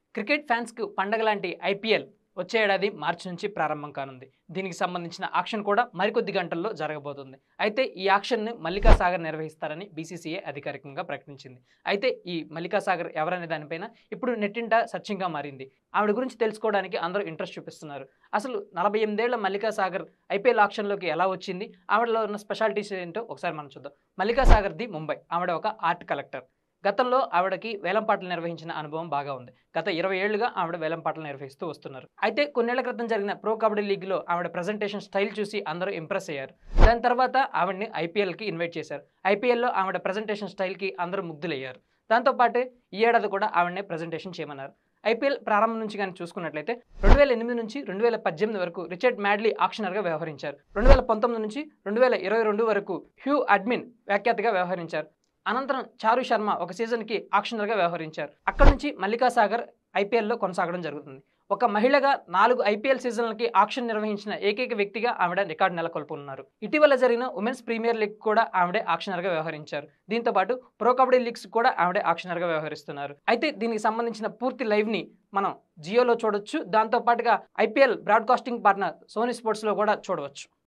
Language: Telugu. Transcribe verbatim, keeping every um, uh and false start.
క్రికెట్ ఫ్యాన్స్‌కు పండగలాంటి ఐపీఎల్ వచ్చే ఏడాది మార్చి నుంచి ప్రారంభం కానుంది. దీనికి సంబంధించిన ఆక్షన్ కూడా మరికొద్ది గంటల్లో జరగబోతుంది. అయితే ఈ ఆక్షన్‌ని మల్లికా సాగర్ నిర్వహిస్తారని బీసీసీఐ అధికారికంగా ప్రకటించింది. అయితే ఈ మల్లికా సాగర్ ఎవరనే దానిపైన ఇప్పుడు నెట్టింట సెర్చింగ్‌గా మారింది. ఆవిడ గురించి తెలుసుకోవడానికి అందరూ ఇంట్రెస్ట్ చూపిస్తున్నారు. అసలు నలభై ఎనిమిది ఏళ్ల మల్లికా సాగర్ ఐపీఎల్ ఆక్షన్‌లోకి ఎలా వచ్చింది? ఆవిడలో ఉన్న స్పెషాలిటీస్ ఏంటో ఒకసారి మనం చూద్దాం. మల్లికా సాగర్‌ది ముంబై. ఆవిడ ఒక ఆర్ట్ కలెక్టర్. గతంలో ఆవిడకి వేలంపాటలు నిర్వహించిన అనుభవం బాగా ఉంది. గత ఇరవై ఏళ్లుగా ఆవిడ వేలంపాటలు నిర్వహిస్తూ వస్తున్నారు. అయితే కొన్నేళ్ల క్రితం జరిగిన ప్రో కబడ్డీ లీగ్‌లో ఆవిడ ప్రెజెంటేషన్ స్టైల్ చూసి అందరూ ఇంప్రెస్ అయ్యారు. దాని తర్వాత ఆవిడని ఐపీఎల్‌కి ఇన్వైట్ చేశారు. ఐపీఎల్‌లో ఆవిడ ప్రెజెంటేషన్ స్టైల్‌కి అందరూ ముగ్ధులయ్యారు. దాంతో పాటు ఈ ఏడాది కూడా ఆవిడనే ప్రెజెంటేషన్ చేయమన్నారు. ఐపీఎల్ ప్రారంభం నుంచి కానీ చూసుకున్నట్లయితే రెండు వేల ఎనిమిది నుంచి రెండు వేల పద్దెనిమిది వరకు రిచర్డ్ మ్యాడ్లీ ఆక్షనర్‌గా వ్యవహరించారు. రెండు వేల పంతొమ్మిది నుంచి రెండు వేల ఇరవై రెండు వరకు హ్యూ అడ్మిన్ వ్యాఖ్యాతగా వ్యవహరించారు. అనంతరం చారు శర్మ ఒక సీజన్‌కి ఆక్షనర్‌గా వ్యవహరించారు. అక్కడి నుంచి మల్లికా సాగర్ ఐపీఎల్‌లో కొనసాగడం జరుగుతుంది. ఒక మహిళగా నాలుగు ఐపీఎల్ సీజన్లకి ఆక్షన్ నిర్వహించిన ఏకైక వ్యక్తిగా ఆవిడ రికార్డు నెలకొల్పుతున్నారు. ఇటీవల జరిగిన ఉమెన్స్ ప్రీమియర్ లీగ్ కూడా ఆవిడే ఆక్షనర్‌గా వ్యవహరించారు. దీంతో పాటు ప్రో కబడ్డీ లీగ్స్ కూడా ఆవిడే ఆక్షనర్‌గా వ్యవహరిస్తున్నారు. అయితే దీనికి సంబంధించిన పూర్తి లైవ్‌ని మనం జియోలో చూడొచ్చు. దాంతో పాటుగా ఐపీఎల్ బ్రాడ్‌కాస్టింగ్ పార్ట్నర్ సోనీ స్పోర్ట్స్‌లో కూడా చూడవచ్చు.